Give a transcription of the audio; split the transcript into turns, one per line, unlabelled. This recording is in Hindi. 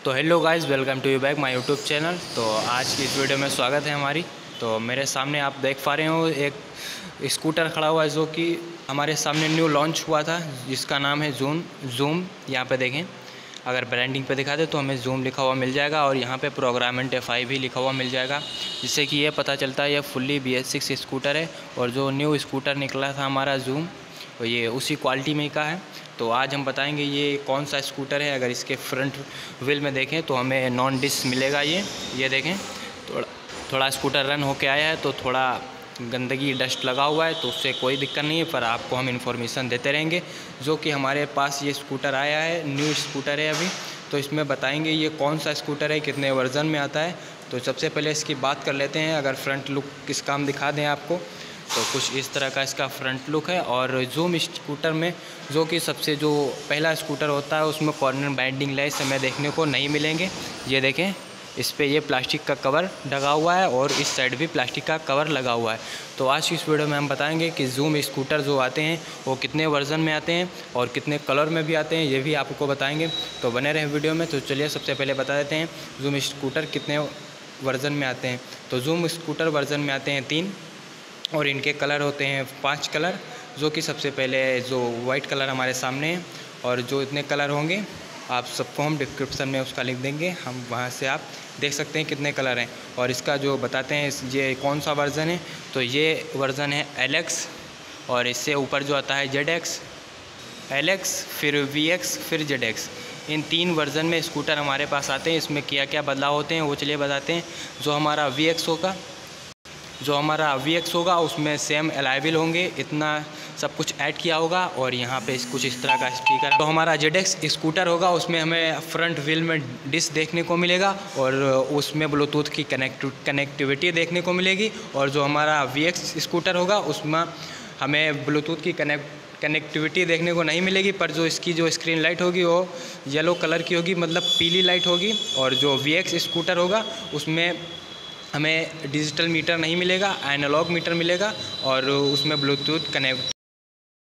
तो hello guys, welcome to you back my YouTube channel. तो आज की इस वीडियो में स्वागत है हमारी। तो मेरे सामने आप देख पा रहे हो एक स्कूटर खड़ा हुआ है जो कि हमारे सामने न्यू लॉन्च हुआ था, जिसका नाम है जूम। यहाँ पे देखें, अगर ब्रांडिंग पे दिखा दे तो हमें जूम लिखा हुआ मिल जाएगा और यहाँ पे प्रोग्रामेंट F5 भी लिखा हुआ मिल जाएगा, जिससे कि ये पता चलता है ये फुल्ली BS6 स्कूटर है। और जो न्यू स्कूटर निकला था हमारा जूम, तो ये उसी क्वालिटी में का है। तो आज हम बताएंगे ये कौन सा स्कूटर है। अगर इसके फ्रंट व्हील में देखें तो हमें नॉन डिस्क मिलेगा। ये देखें, थोड़ा स्कूटर रन होके आया है तो थोड़ा गंदगी डस्ट लगा हुआ है, तो उससे कोई दिक्कत नहीं है, पर आपको हम इन्फॉर्मेशन देते रहेंगे। जो कि हमारे पास ये स्कूटर आया है, न्यू स्कूटर है अभी, तो इसमें बताएंगे ये कौन सा स्कूटर है, कितने वर्जन में आता है। तो सबसे पहले इसकी बात कर लेते हैं। अगर फ्रंट लुक किसका हम दिखा दें आपको, तो कुछ इस तरह का इसका फ्रंट लुक है। और जूम स्कूटर में जो कि सबसे जो पहला स्कूटर होता है उसमें कॉर्नर बाइंडिंग लाइट्स हमें देखने को नहीं मिलेंगे। ये देखें, इस पे ये प्लास्टिक का कवर लगा हुआ है और इस साइड भी प्लास्टिक का कवर लगा हुआ है। तो आज की इस वीडियो में हम बताएंगे कि जूम स्कूटर जो आते हैं वो कितने वर्जन में आते हैं और कितने कलर में भी आते हैं, ये भी आपको बताएंगे। तो बने रहे वीडियो में। तो चलिए सबसे पहले बता देते हैं जूम स्कूटर कितने वर्जन में आते हैं। तो जूम स्कूटर वर्जन में आते हैं 3 और इनके कलर होते हैं 5 कलर। जो कि सबसे पहले जो वाइट कलर हमारे सामने है, और जो इतने कलर होंगे आप सबको हम डिस्क्रिप्शन में उसका लिख देंगे, हम वहाँ से आप देख सकते हैं कितने कलर हैं। और इसका जो बताते हैं ये कौन सा वर्ज़न है, तो ये वर्ज़न है LX, और इससे ऊपर जो आता है ZX, LX, फिर VX, फिर ZX। इन 3 वर्ज़न में स्कूटर हमारे पास आते हैं। इसमें क्या क्या बदलाव होते हैं वो चलिए बताते हैं। जो हमारा VX होगा उसमें सेम एलाइविल होंगे, इतना सब कुछ ऐड किया होगा। और यहाँ पे कुछ इस तरह का स्पीकर। तो हमारा ZX स्कूटर होगा उसमें हमें फ्रंट व्हील में डिस्क देखने को मिलेगा और उसमें ब्लूटूथ की कनेक्टिविटी देखने को मिलेगी। और जो हमारा VX स्कूटर होगा उसमें हमें ब्लूटूथ की कनेक्टिविटी देखने को नहीं मिलेगी, पर जो इसकी जो स्क्रीन लाइट होगी वो येलो कलर की होगी, मतलब पीली लाइट होगी। और जो VX स्कूटर होगा उसमें हमें डिजिटल मीटर नहीं मिलेगा, एनालॉग मीटर मिलेगा और उसमें ब्लूटूथ कनेक्ट